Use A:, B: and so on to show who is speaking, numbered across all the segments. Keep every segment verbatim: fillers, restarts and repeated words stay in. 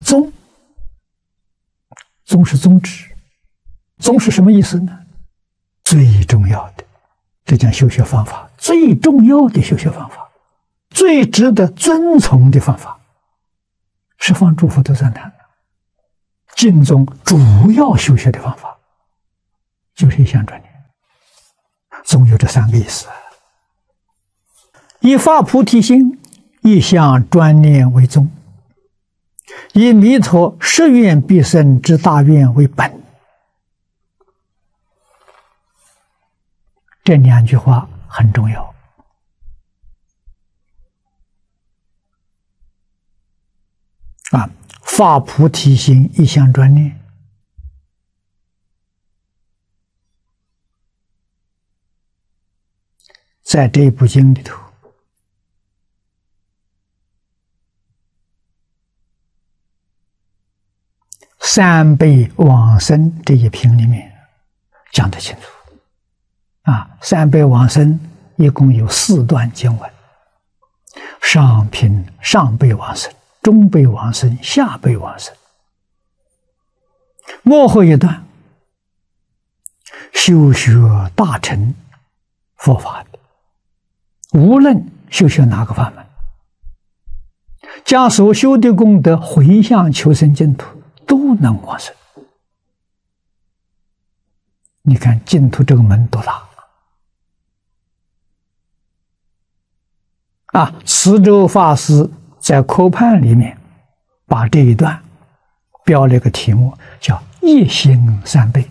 A: 宗，宗是宗旨，宗是什么意思呢？最重要的，这讲修学方法，最重要的修学方法，最值得遵从的方法，十方诸佛都赞叹的。净宗主要修学的方法，就是一向专念。宗有这三个意思：以发菩提心，一向专念为宗；以弥陀誓愿必生之大愿为本。这两句话很重要啊！发菩提心，一向专念，在这一部经里头，三辈往生这一品里面讲得清楚啊。三辈往生一共有四段经文，上品上辈往生，中辈往生，下辈往生。末后一段修学大乘佛法的，无论修学哪个法门，将所修的功德回向求生净土，都能往生。你看净土这个门多大啊！慈州法师在科判里面把这一段标了一个题目，叫一心三倍，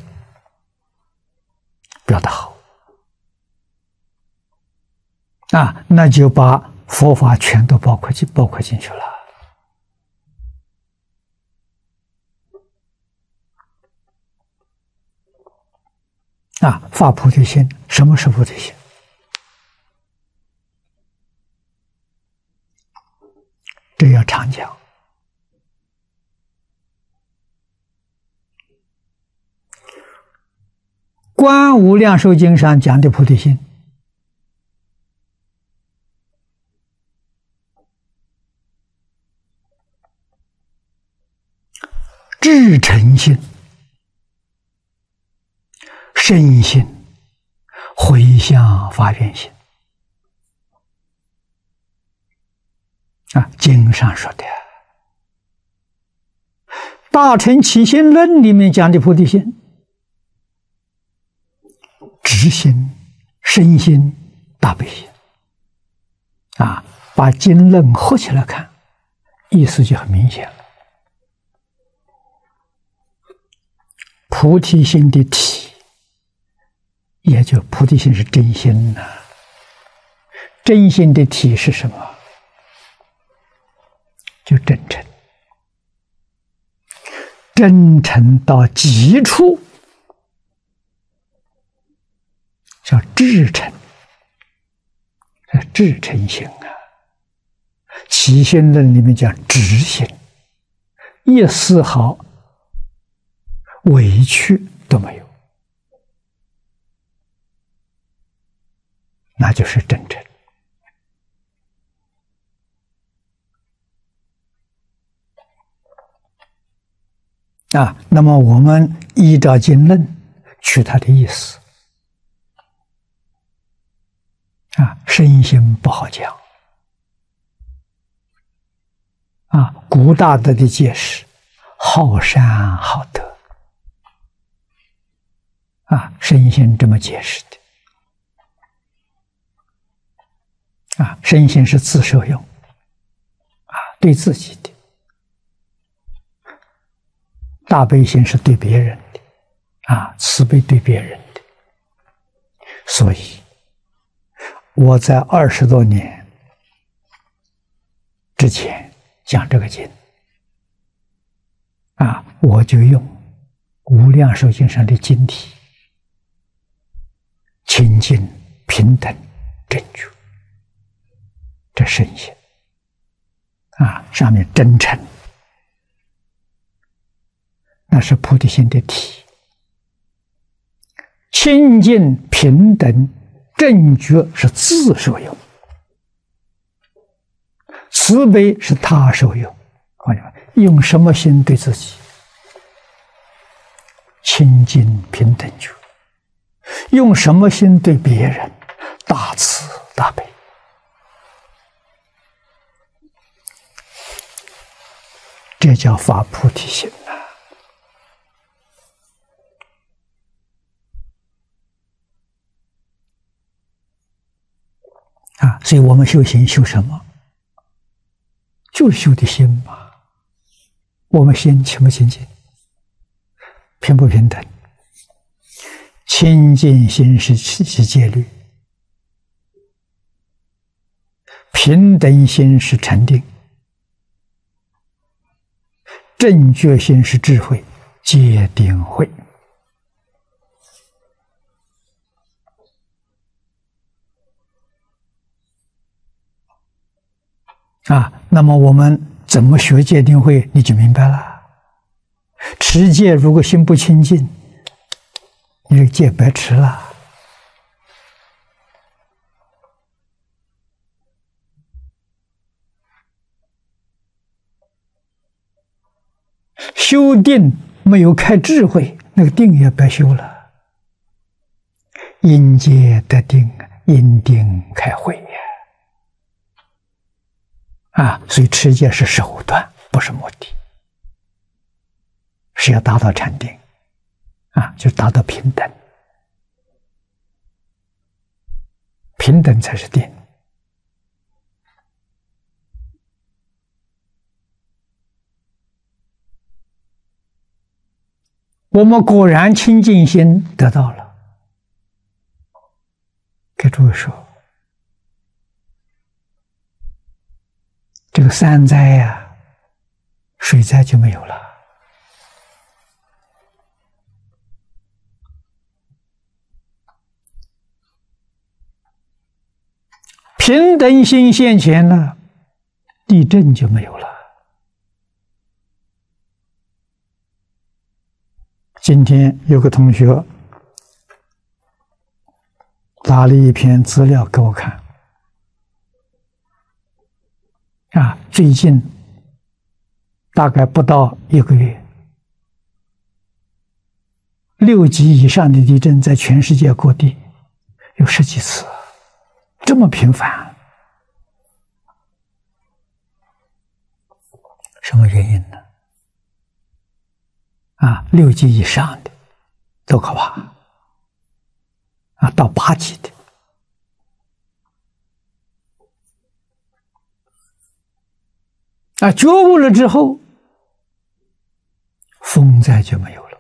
A: 标得好啊！那就把佛法全都包括进包括进去了啊！发菩提心，什么是菩提心？这要常讲。观无量寿经上讲的菩提心，至诚心、身心、回向发愿心啊，经上说的《大乘起心论》里面讲的菩提心，直心、身心、大悲心啊，把经论合起来看，意思就很明显了。菩提心的体，也就菩提心是真心呐、啊。真心的体是什么？就真诚，真诚到极处叫至诚，这至诚心啊。起心论里面讲直心，一丝毫委屈都没有，那就是真诚啊。那么我们依照经论取它的意思啊，身心不好讲啊。古大德的解释，好善好德啊，身心这么解释的啊。身心是自受用啊，对自己的；大悲心是对别人的啊，慈悲对别人的。所以我在二十多年之前讲这个经啊，我就用无量寿经上的经题，清净平等正觉，这身心啊，上面真诚，那是菩提心的体；清净平等正觉是自受用，慈悲是他受用。 用什么心对自己？清净平等觉。用什么心对别人？大慈大悲。这叫发菩提心呐！啊，所以我们修行修什么？就是修的心嘛。我们心清不清净？平不平等？清净心是是戒律，平等心是禅定，正觉心是智慧，戒定慧。啊，那么我们怎么学戒定慧，你就明白了。持戒如果心不清净，你这个戒白持了。修定没有开智慧，那个定也白修了。因戒得定，因定开慧呀！啊，所以持戒是手段，不是目的，是要达到禅定，啊，就达到平等，平等才是定。我们果然清净心得到了。给诸位说，这个三灾呀、啊，水灾就没有了。平等心现前了，地震就没有了。今天有个同学打了一篇资料给我看，啊，最近大概不到一个月，六级以上的地震在全世界各地有十几次，这么频繁，什么原因呢？啊，六级以上的都可怕，啊，到八级的，啊，觉悟了之后，风灾就没有了。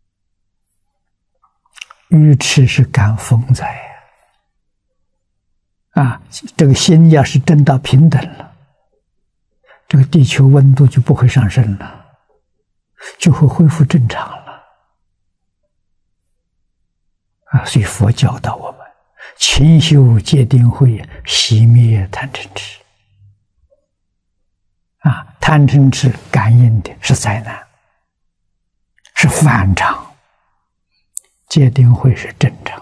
A: 愚痴是感风灾呀，啊，这个心要是真到平等了，这个地球温度就不会上升了。就会恢复正常了，啊！所以佛教导我们：勤修戒定慧，熄灭贪嗔痴。啊，贪嗔痴感应的是灾难，是反常；戒定慧是正常。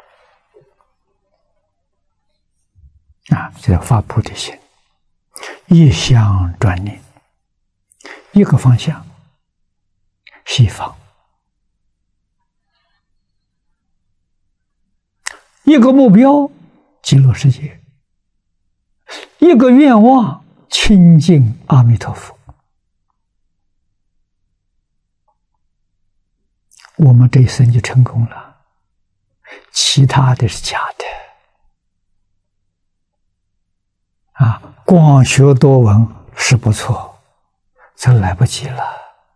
A: 啊，这叫发菩提心，一向专念，一个方向。西方，一个目标极乐世界，一个愿望亲近阿弥陀佛。我们这一生就成功了，其他的是假的。啊，光学多闻是不错，这来不及了。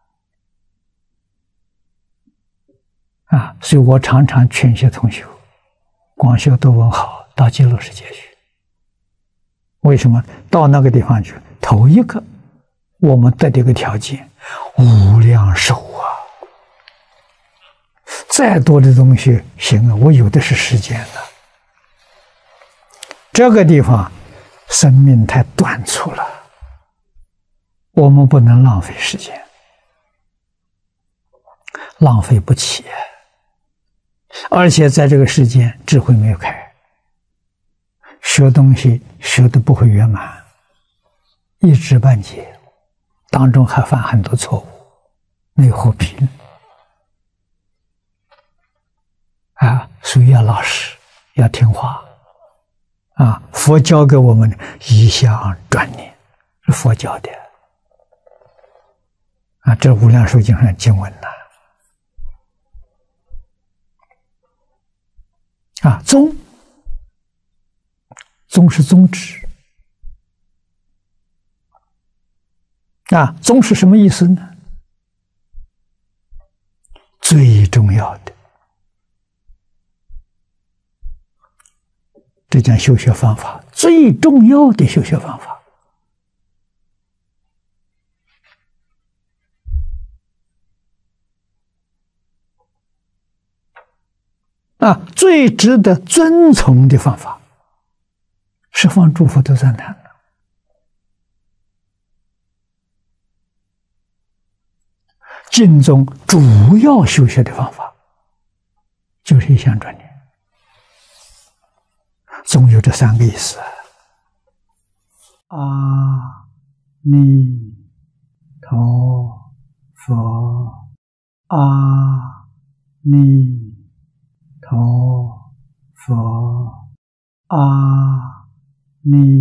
A: 啊，所以我常常劝些同学，光修多闻好，到极乐世界去。为什么？到那个地方去，头一个，我们得这个条件，无量寿啊！再多的东西行啊，我有的是时间了。这个地方，生命太短促了，我们不能浪费时间，浪费不起。而且在这个世间，智慧没有开，学东西学的不会圆满，一知半解， 当中还犯很多错误，那又何必呢？啊，所以要老实，要听话。啊，佛教给我们的一向专念，是佛教的。啊，这《无量寿经》上经文呐。啊，宗，宗是宗旨。啊，宗是什么意思呢？最重要的，这讲修学方法，最重要的修学方法。啊，最值得遵从的方法，十方诸佛都赞叹了。经中主要修学的方法，就是一向专念。总有这三个意思：阿弥陀佛，阿弥陀佛，阿弥